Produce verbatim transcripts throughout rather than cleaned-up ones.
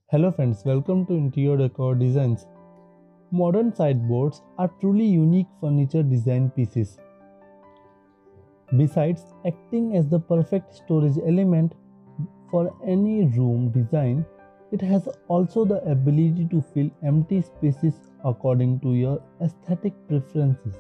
Hello friends, welcome to Interior Decor Designs. Modern sideboards are truly unique furniture design pieces. Besides acting as the perfect storage element for any room design, it has also the ability to fill empty spaces according to your aesthetic preferences.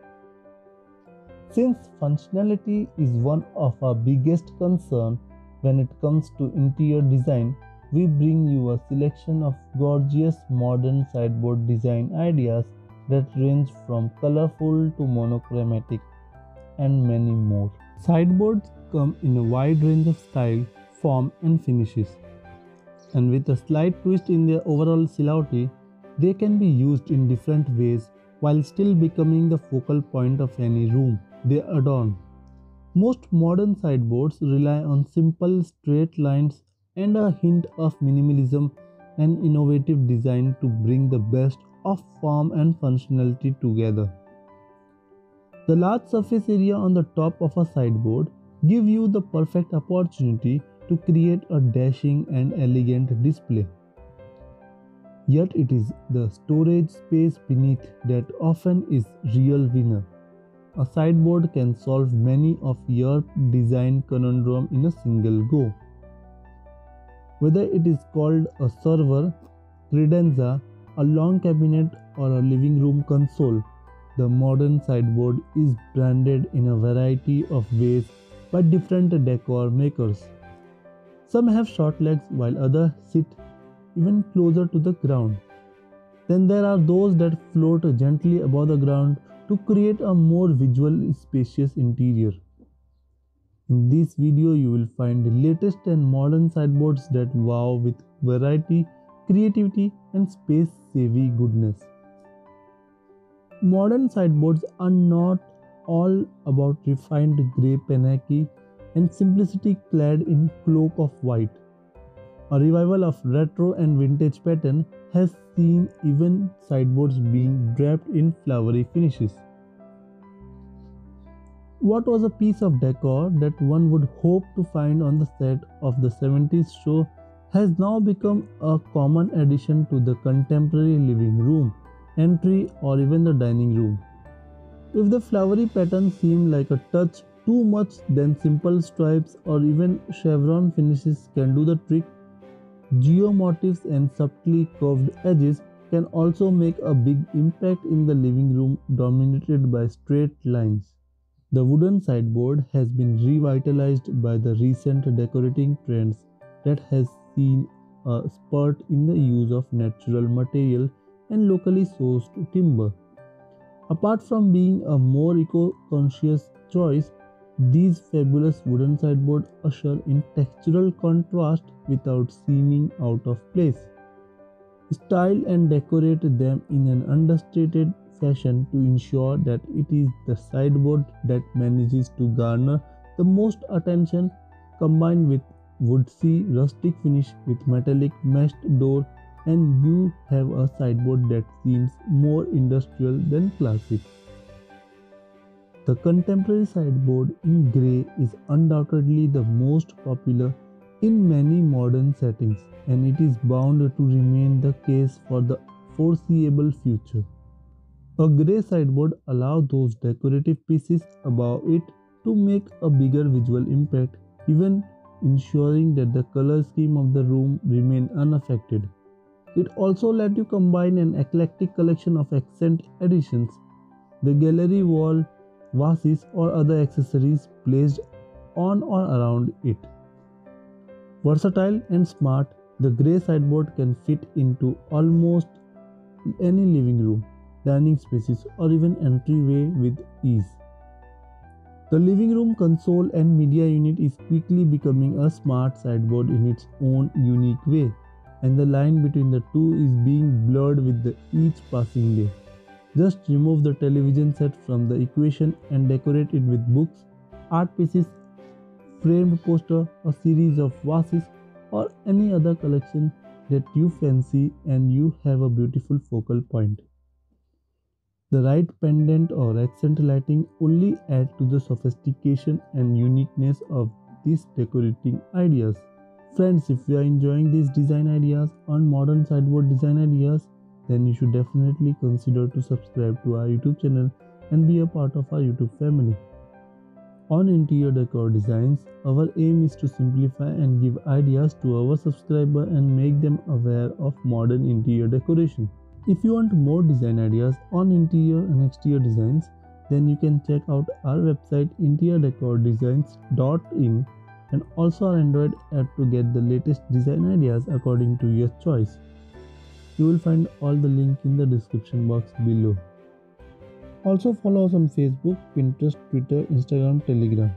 Since functionality is one of our biggest concern when it comes to interior design, we bring you a selection of gorgeous modern sideboard design ideas that range from colorful to monochromatic and many more. Sideboards come in a wide range of style, form and finishes, and with a slight twist in their overall silhouette, they can be used in different ways while still becoming the focal point of any room they adorn. Most modern sideboards rely on simple straight lines and a hint of minimalism and innovative design to bring the best of form and functionality together. The large surface area on the top of a sideboard give you the perfect opportunity to create a dashing and elegant display. Yet it is the storage space beneath that often is real winner. A sideboard can solve many of your design conundrum in a single go. Whether it is called a server, credenza, a long cabinet or a living room console, the modern sideboard is branded in a variety of ways by different decor makers. Some have short legs while others sit even closer to the ground. Then there are those that float gently above the ground to create a more visual spacious interior. In this video you will find the latest and modern sideboards that wow with variety, creativity and space savvy goodness. Modern sideboards are not all about refined grey panacea and simplicity clad in cloak of white. A revival of retro and vintage pattern has seen even sideboards being draped in flowery finishes. What was a piece of decor that one would hope to find on the set of the seventies show has now become a common addition to the contemporary living room, entry or even the dining room. If the flowery pattern seemed like a touch too much, then simple stripes or even chevron finishes can do the trick. Geomotifs and subtly curved edges can also make a big impact in the living room dominated by straight lines. The wooden sideboard has been revitalized by the recent decorating trends that has seen a spurt in the use of natural material and locally sourced timber. Apart from being a more eco-conscious choice, these fabulous wooden sideboards usher in textural contrast without seeming out of place. Style and decorate them in an understated fashion to ensure that it is the sideboard that manages to garner the most attention, combined with woodsy rustic finish with metallic meshed door, and you have a sideboard that seems more industrial than classic. The contemporary sideboard in grey is undoubtedly the most popular in many modern settings, and it is bound to remain the case for the foreseeable future. A grey sideboard allows those decorative pieces above it to make a bigger visual impact, even ensuring that the color scheme of the room remain unaffected. It also lets you combine an eclectic collection of accent additions, the gallery wall, vases or other accessories placed on or around it. Versatile and smart, the grey sideboard can fit into almost any living room, dining spaces or even entryway with ease. The living room console and media unit is quickly becoming a smart sideboard in its own unique way, and the line between the two is being blurred with the each passing day. Just remove the television set from the equation and decorate it with books, art pieces, framed poster, a series of vases or any other collection that you fancy and you have a beautiful focal point. The right pendant or accent lighting only add to the sophistication and uniqueness of these decorating ideas. Friends, if you are enjoying these design ideas on modern sideboard design ideas, then you should definitely consider to subscribe to our YouTube channel and be a part of our YouTube family. On interior decor designs, our aim is to simplify and give ideas to our subscriber and make them aware of modern interior decoration. If you want more design ideas on interior and exterior designs, then you can check out our website interior decor designs dot in and also our Android app to get the latest design ideas according to your choice. You will find all the link in the description box below. Also follow us on Facebook, Pinterest, Twitter, Instagram, Telegram.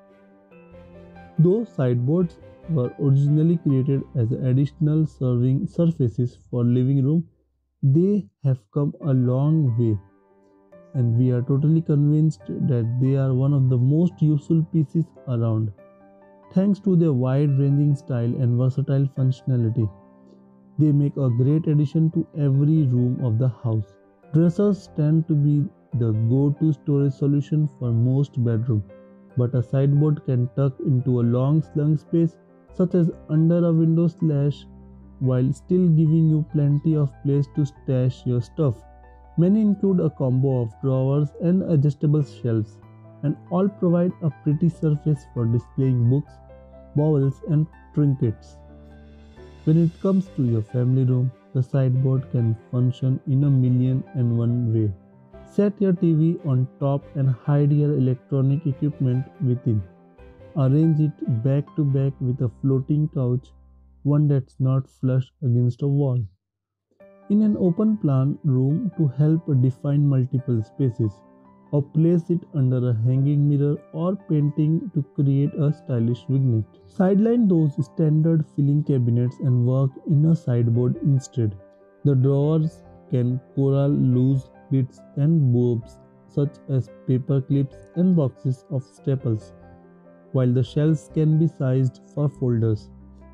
Though sideboards were originally created as additional serving surfaces for living room, they have come a long way, and we are totally convinced that they are one of the most useful pieces around. Thanks to their wide-ranging style and versatile functionality, they make a great addition to every room of the house. Dressers tend to be the go-to storage solution for most bedrooms, but a sideboard can tuck into a long slung space such as under a window slash while still giving you plenty of place to stash your stuff. Many include a combo of drawers and adjustable shelves, and all provide a pretty surface for displaying books, bowls, and trinkets. When it comes to your family room, the sideboard can function in a million and one way. Set your T V on top and hide your electronic equipment within. Arrange it back to back with a floating couch, one that's not flush against a wall. In an open plan room to help define multiple spaces, or place it under a hanging mirror or painting to create a stylish vignette. Sideline those standard filling cabinets and work in a sideboard instead. The drawers can corral loose bits and bobs such as paper clips and boxes of staples, while the shelves can be sized for folders.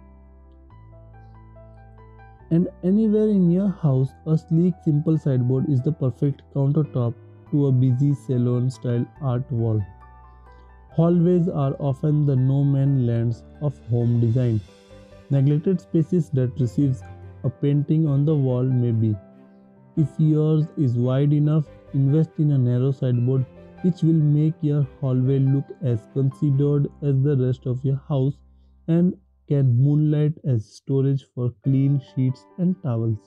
And anywhere in your house, a sleek simple sideboard is the perfect countertop to a busy salon-style art wall. Hallways are often the no-man lands of home design. Neglected spaces that receives a painting on the wall may be. If yours is wide enough, invest in a narrow sideboard which will make your hallway look as considered as the rest of your house and can moonlight as storage for clean sheets and towels.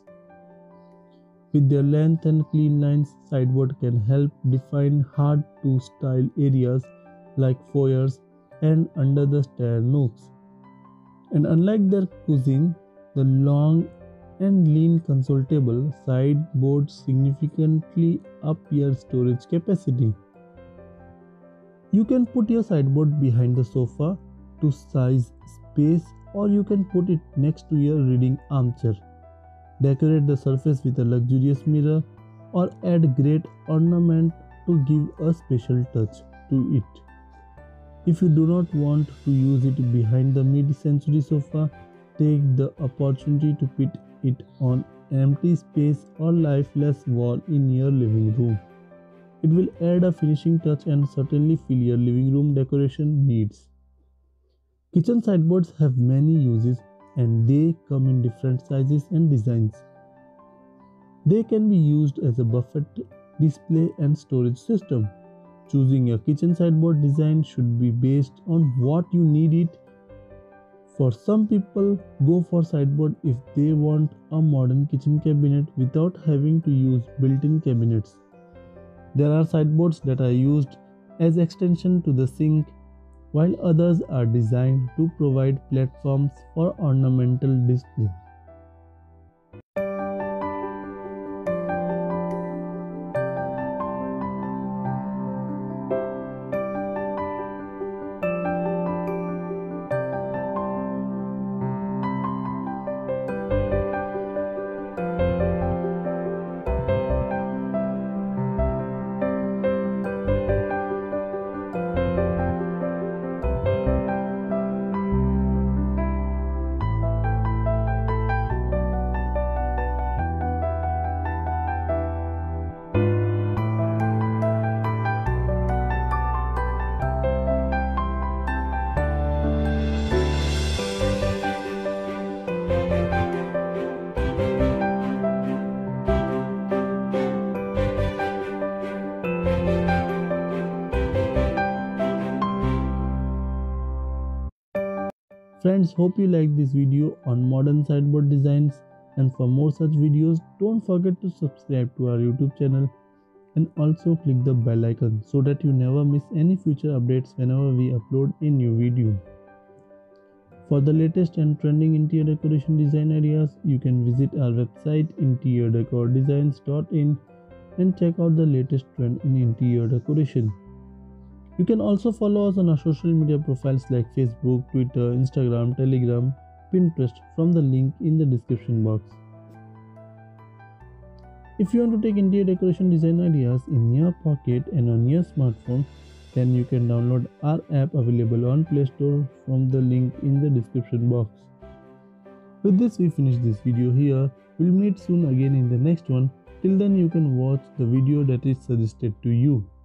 With their length and clean lines, sideboard can help define hard-to-style areas like foyers and under the stair nooks. And unlike their cousin, the long and lean console table, sideboards significantly up your storage capacity. You can put your sideboard behind the sofa to size space, or you can put it next to your reading armchair. Decorate the surface with a luxurious mirror or add great ornament to give a special touch to it. If you do not want to use it behind the mid-century sofa, take the opportunity to put it on an empty space or lifeless wall in your living room. It will add a finishing touch and certainly fill your living room decoration needs. Kitchen sideboards have many uses and they come in different sizes and designs. They can be used as a buffet, display, and storage system. Choosing your kitchen sideboard design should be based on what you need it. For some people, go for sideboard if they want a modern kitchen cabinet without having to use built-in cabinets. There are sideboards that are used as extension to the sink, while others are designed to provide platforms for ornamental display. Friends, hope you liked this video on modern sideboard designs, and for more such videos, don't forget to subscribe to our YouTube channel and also click the bell icon so that you never miss any future updates whenever we upload a new video. For the latest and trending interior decoration design ideas, you can visit our website interior decor designs dot in and check out the latest trend in interior decoration. You can also follow us on our social media profiles like Facebook, Twitter, Instagram, Telegram, Pinterest from the link in the description box. If you want to take interior decoration design ideas in your pocket and on your smartphone, then you can download our app available on Play Store from the link in the description box. With this, we finish this video here. We'll meet soon again in the next one. Till then, you can watch the video that is suggested to you.